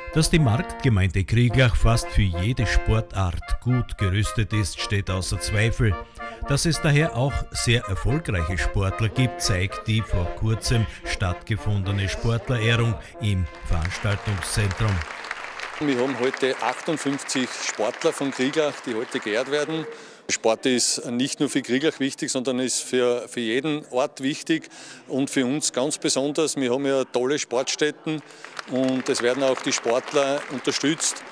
Dass die Marktgemeinde Krieglach fast für jede Sportart gut gerüstet ist, steht außer Zweifel. Dass es daher auch sehr erfolgreiche Sportler gibt, zeigt die vor kurzem stattgefundene Sportlerehrung im Veranstaltungszentrum. Wir haben heute 58 Sportler von Krieglach, die heute geehrt werden. Sport ist nicht nur für Krieglach wichtig, sondern ist für jeden Ort wichtig und für uns ganz besonders. Wir haben ja tolle Sportstätten und es werden auch die Sportler unterstützt.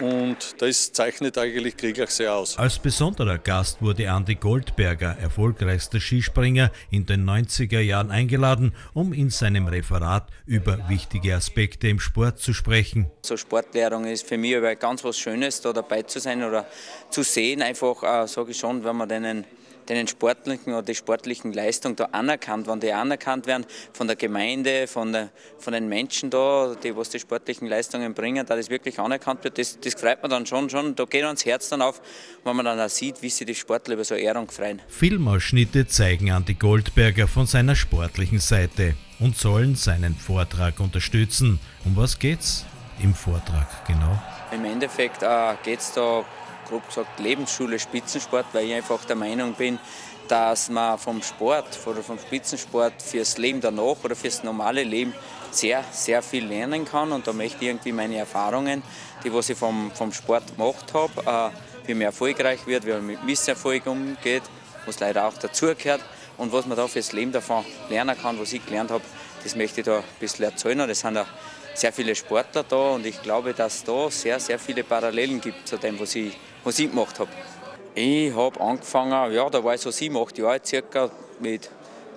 Und das zeichnet eigentlich Krieglach sehr aus. Als besonderer Gast wurde Andi Goldberger, erfolgreichster Skispringer in den 90er Jahren, eingeladen, um in seinem Referat über wichtige Aspekte im Sport zu sprechen. So Sportlehrung ist für mich aber ganz was Schönes, da dabei zu sein oder zu sehen. Einfach, sage ich schon, wenn man den sportlichen oder die sportlichen Leistungen da anerkannt, wenn die anerkannt werden von der Gemeinde, von den Menschen da, die was die sportlichen Leistungen bringen, da das wirklich anerkannt wird, das freut man dann schon, da geht uns das Herz dann auf, wenn man dann auch sieht, wie sich die Sportler über so eine Ehrung freuen. Filmausschnitte zeigen Andi Goldberger von seiner sportlichen Seite und sollen seinen Vortrag unterstützen. Um was geht's im Vortrag genau? Im Endeffekt geht es da grob gesagt Lebensschule Spitzensport, weil ich einfach der Meinung bin, dass man vom Sport oder vom Spitzensport fürs Leben danach oder fürs normale Leben sehr, sehr viel lernen kann. Und da möchte ich irgendwie meine Erfahrungen, die was ich vom Sport gemacht habe, wie man erfolgreich wird, wie man mit Misserfolg umgeht, was leider auch dazugehört und was man da fürs Leben davon lernen kann, was ich gelernt habe, das möchte ich da ein bisschen erzählen. Das sind auch sehr viele Sportler da und ich glaube, dass da sehr, sehr viele Parallelen gibt zu dem, was ich gemacht habe. Ich habe angefangen, ja, da war ich so 7, 8 Jahre circa. Mit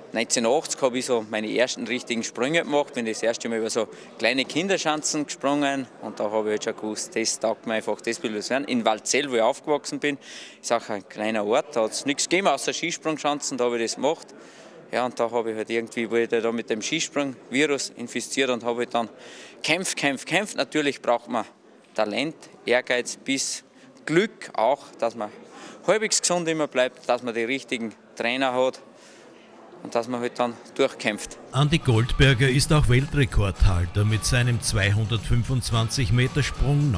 1980 habe ich so meine ersten richtigen Sprünge gemacht. Bin das erste Mal über so kleine Kinderschanzen gesprungen und da habe ich halt schon gewusst, das taugt mir einfach, das will ich werden. In Waldzell, wo ich aufgewachsen bin, ist auch ein kleiner Ort, da hat es nichts gegeben außer Skisprungschanzen, da habe ich das gemacht. Ja, und da habe ich halt irgendwie, wurde ich da mit dem Skisprung-Virus infiziert und habe halt dann kämpft. Natürlich braucht man Talent, Ehrgeiz bis Glück auch, dass man halbwegs gesund immer bleibt, dass man die richtigen Trainer hat und dass man halt dann durchkämpft. Andi Goldberger ist auch Weltrekordhalter mit seinem 225-Meter-Sprung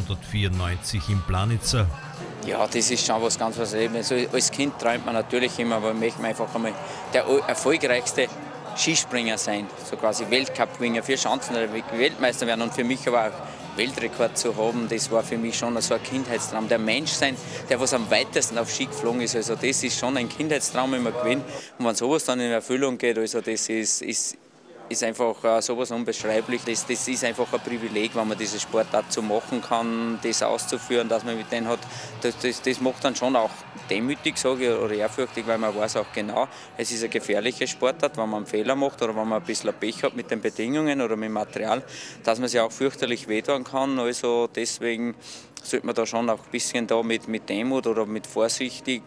1994 in Planitzer. Ja, das ist schon was ganz was. Also als Kind träumt man natürlich immer, aber man möchte einfach einmal der erfolgreichste Skispringer sein, so quasi Weltcup-Winger für Schanzen oder Weltmeister werden und für mich aber auch Weltrekord zu haben, das war für mich schon so ein Kindheitstraum. Der Mensch sein, der was am weitesten auf Ski geflogen ist, also das ist schon ein Kindheitstraum immer gewesen. Und wenn sowas dann in Erfüllung geht, also das ist einfach sowas unbeschreiblich. Das ist einfach ein Privileg, wenn man diese Sportart so machen kann, das auszuführen, dass man mit denen hat. Das macht dann schon auch demütig, sage ich, oder ehrfürchtig, weil man weiß auch genau, es ist eine gefährliche Sportart, wenn man einen Fehler macht oder wenn man ein bisschen Pech hat mit den Bedingungen oder mit dem Material, dass man sich auch fürchterlich wehtun kann. Also deswegen sollte man da schon auch ein bisschen da mit Demut oder mit Vorsicht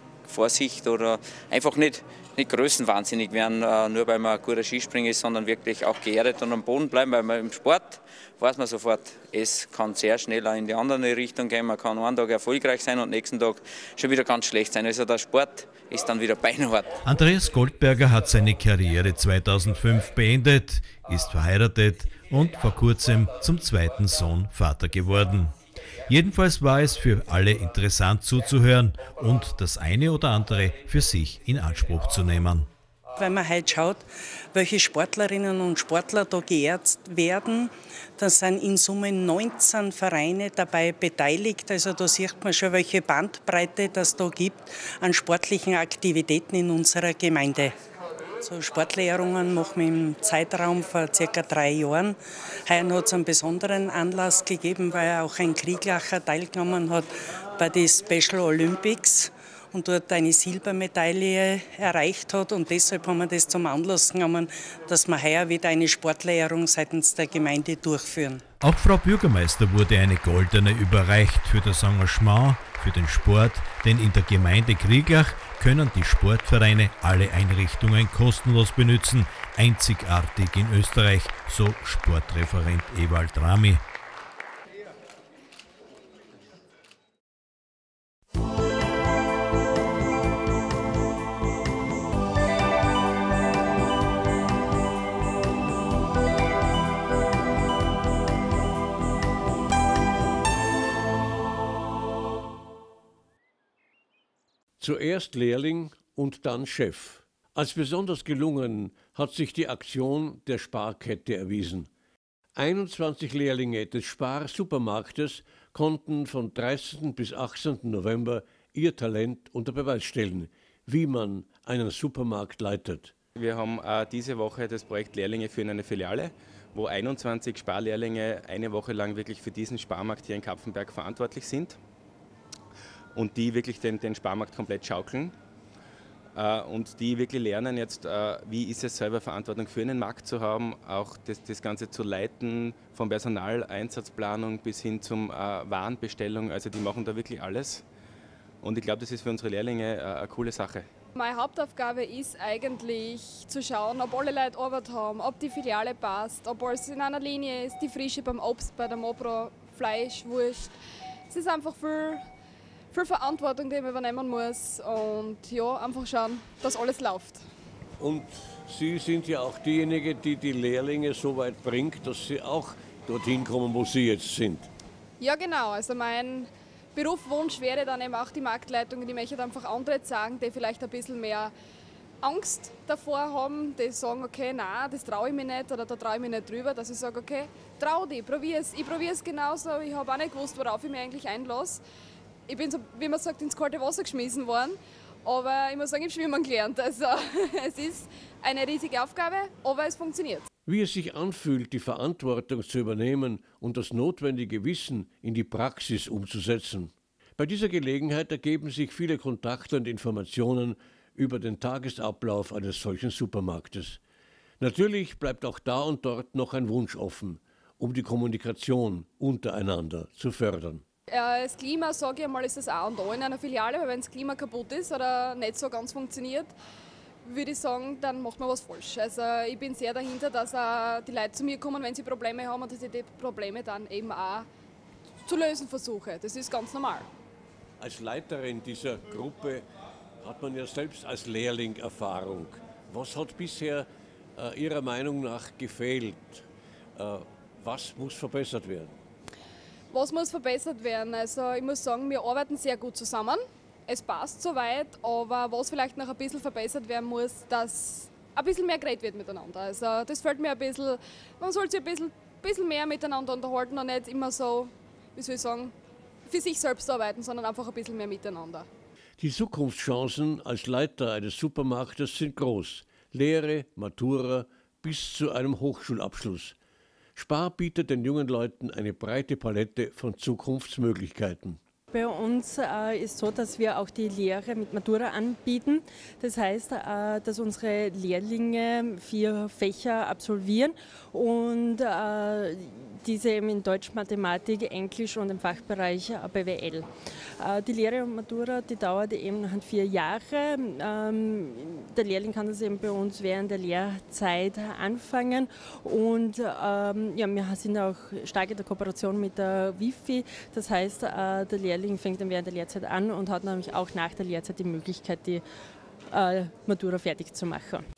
oder einfach nicht größenwahnsinnig werden, nur weil man ein guter Skispringer ist, sondern wirklich auch geerdet und am Boden bleiben, weil man im Sport weiß man sofort, es kann sehr schnell auch in die andere Richtung gehen, man kann einen Tag erfolgreich sein und nächsten Tag schon wieder ganz schlecht sein. Also der Sport ist dann wieder beinhart. Andreas Goldberger hat seine Karriere 2005 beendet, ist verheiratet und vor kurzem zum zweiten Sohn Vater geworden. Jedenfalls war es für alle interessant zuzuhören und das eine oder andere für sich in Anspruch zu nehmen. Wenn man heute schaut, welche Sportlerinnen und Sportler da geehrt werden, da sind in Summe 19 Vereine dabei beteiligt. Also da sieht man schon, welche Bandbreite das da gibt an sportlichen Aktivitäten in unserer Gemeinde. So Sportlehrungen machen wir im Zeitraum von ca. 3 Jahren. Heuer hat es einen besonderen Anlass gegeben, weil auch ein Krieglacher teilgenommen hat bei den Special Olympics und dort eine Silbermedaille erreicht hat. Und deshalb haben wir das zum Anlass genommen, dass wir heuer wieder eine Sportlehrung seitens der Gemeinde durchführen. Auch Frau Bürgermeister wurde eine goldene überreicht für das Engagement, für den Sport, denn in der Gemeinde Krieglach können die Sportvereine alle Einrichtungen kostenlos benutzen, einzigartig in Österreich, so Sportreferent Ewald Rami. Zuerst Lehrling und dann Chef. Als besonders gelungen hat sich die Aktion der Sparkette erwiesen. 21 Lehrlinge des Spar-Supermarktes konnten von 30. bis 18. November ihr Talent unter Beweis stellen, wie man einen Supermarkt leitet. Wir haben diese Woche das Projekt Lehrlinge für eine Filiale, wo 21 Sparlehrlinge eine Woche lang wirklich für diesen Sparmarkt hier in Kapfenberg verantwortlich sind und die wirklich den Sparmarkt komplett schaukeln. Und die wirklich lernen jetzt, wie ist es selber Verantwortung für einen Markt zu haben, auch das Ganze zu leiten, von Personaleinsatzplanung bis hin zum Warenbestellung, also die machen da wirklich alles. Und ich glaube, das ist für unsere Lehrlinge eine coole Sache. Meine Hauptaufgabe ist eigentlich zu schauen, ob alle Leute Arbeit haben, ob die Filiale passt, ob alles in einer Linie ist, die Frische beim Obst, bei der Mopro, Fleisch, Wurst. Es ist einfach viel Verantwortung, die man übernehmen muss und ja, einfach schauen, dass alles läuft. Und Sie sind ja auch diejenige, die die Lehrlinge so weit bringt, dass sie auch dorthin kommen, wo sie jetzt sind. Ja genau, also mein Berufswunsch wäre dann eben auch die Marktleitung, die möchte einfach andere sagen, die vielleicht ein bisschen mehr Angst davor haben, die sagen, okay, nein, das traue ich mir nicht oder da traue ich mich nicht drüber, dass ich sage, okay, trau dich, probier's. Ich probiere es genauso, ich habe auch nicht gewusst, worauf ich mich eigentlich einlasse. Ich bin so, wie man sagt, ins kalte Wasser geschmissen worden, aber ich muss sagen, ich habe Schwimmen gelernt. Also es ist eine riesige Aufgabe, aber es funktioniert. Wie es sich anfühlt, die Verantwortung zu übernehmen und das notwendige Wissen in die Praxis umzusetzen. Bei dieser Gelegenheit ergeben sich viele Kontakte und Informationen über den Tagesablauf eines solchen Supermarktes. Natürlich bleibt auch da und dort noch ein Wunsch offen, um die Kommunikation untereinander zu fördern. Das Klima, sage ich einmal, ist das A und O in einer Filiale, weil wenn das Klima kaputt ist oder nicht so ganz funktioniert, würde ich sagen, dann macht man was falsch. Also ich bin sehr dahinter, dass auch die Leute zu mir kommen, wenn sie Probleme haben und dass ich die Probleme dann eben auch zu lösen versuche. Das ist ganz normal. Als Leiterin dieser Gruppe hat man ja selbst als Lehrling Erfahrung. Was hat bisher Ihrer Meinung nach gefehlt? Was muss verbessert werden? Was muss verbessert werden? Also ich muss sagen, wir arbeiten sehr gut zusammen. Es passt soweit, aber was vielleicht noch ein bisschen verbessert werden muss, dass ein bisschen mehr geredet wird miteinander. Also das fällt mir ein bisschen, man sollte sich ein bisschen mehr miteinander unterhalten und nicht immer so, wie soll ich sagen, für sich selbst arbeiten, sondern einfach ein bisschen mehr miteinander. Die Zukunftschancen als Leiter eines Supermarktes sind groß. Lehre, Matura bis zu einem Hochschulabschluss. Spar bietet den jungen Leuten eine breite Palette von Zukunftsmöglichkeiten. Bei uns ist so, dass wir auch die Lehre mit Matura anbieten. Das heißt, dass unsere Lehrlinge 4 Fächer absolvieren und diese eben in Deutsch, Mathematik, Englisch und im Fachbereich BWL. Die Lehre und Matura, die dauert eben 4 Jahre. Der Lehrling kann das eben bei uns während der Lehrzeit anfangen und ja, wir sind auch stark in der Kooperation mit der Wifi. Das heißt, der Lehrling fängt dann während der Lehrzeit an und hat nämlich auch nach der Lehrzeit die Möglichkeit, die Matura fertig zu machen.